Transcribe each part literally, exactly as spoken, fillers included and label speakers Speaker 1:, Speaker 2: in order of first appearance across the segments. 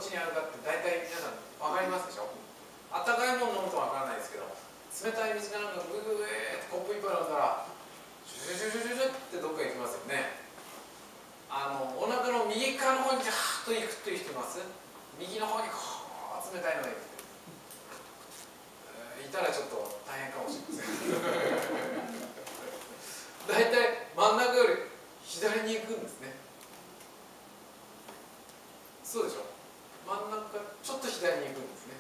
Speaker 1: っちにあるかって大体皆さん分かりますでしょ。あったかいもの飲むと分からないですけど、冷たい水がなんかグーグーってコップいっぱい飲んだらシュシュシュシュシュってどっか行きますよね。あのお腹の右側の方にジャーッと行くっていう人います？右の方にこう冷たいのが行く。いたらちょっと大変かもしれません。大体真ん中より左に行くんですね。そうでしょ。真ん中ちょっと左に行くんですね。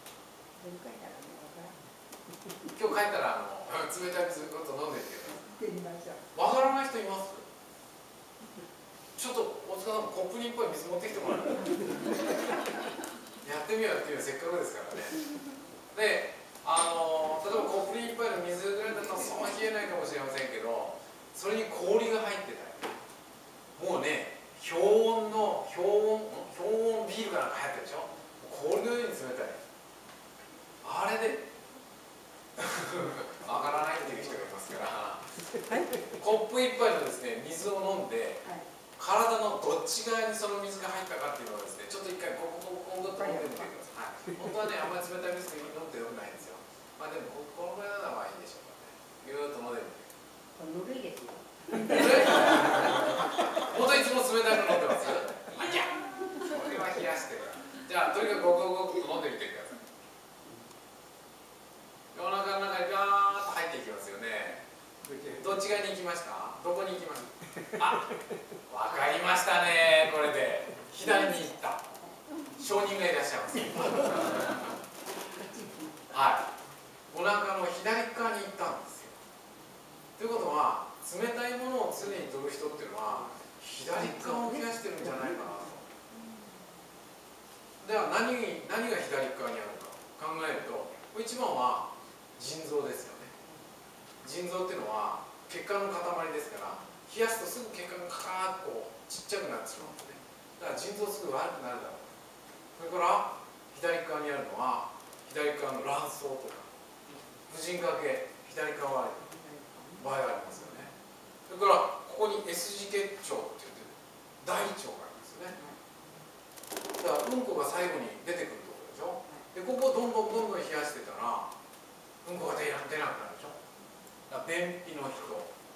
Speaker 1: 今日帰ったらあの冷たい水ごと飲んでみてください。わからない人います？ちょっと大塚さんコップにいっぱい水持ってきてもらう。やってみようやってみよう、せっかくですからね。で、あの例えばコップにいっぱいの水ぐらいだとそんな冷えないかもしれませんけど、それに氷が入ってたり、もうね、氷温の氷温氷温ビールかなんか流行ってるでしょ。氷のように冷たい。あれで上がらないっていう人がいますから、はい、コップ一杯のですね水を飲んで、はい、体のどっち側にその水が入ったかっていうのをですね、ちょっと一回コクコクコクと飲んでみてください。はい、本当はねあんまり冷たい水飲んでよくないんですよ。まあでもこのぐらいならまあいいでしょうかね。ぎゅーっと飲んでみて。
Speaker 2: ぬるいですよ。
Speaker 1: 本当いつも冷たいの飲んでます？あ、いや、これは冷やしてる。じゃあとにかくごくごくと飲んでみてください。お腹の中にガーッと入っていきますよね。どっち側に行きました？どこに行きました？あ、わかりましたね。これで左に行った。証人がいらっしゃいます。はい。お腹の左側に行ったんですよ。ということは冷たいものを常に取る人っていうのは左側を冷やしてるんじゃないかなと。では何に何が左側にあるか考えると、一番は腎臓ですよね。腎臓っていうのは血管の塊ですから、冷やすとすぐ血管がカーッとこうちっちゃくなってしまうんですね。だから腎臓すぐ悪くなるだろう。それから左側にあるのは左側の卵巣とか婦人科系、左側は場合がありますよね。それからここに S 字結腸って言って大腸がありますよね。だからうんこが最後に出てくるところでしょ。でここをどんどんどんどん冷やしてたらうんこが出なくなるでしょ。だから便秘の人、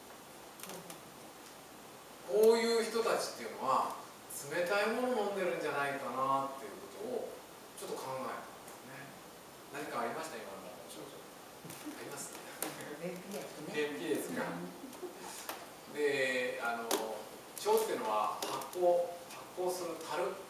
Speaker 1: こういう人たちっていうのは冷たいものを飲んでるんじゃないかなっていうことをちょっと考えたんですね。何かありました今の症状？あります？
Speaker 2: 便秘ですね。
Speaker 1: 便秘ですか。で、あの腸っていうのは発酵発酵する樽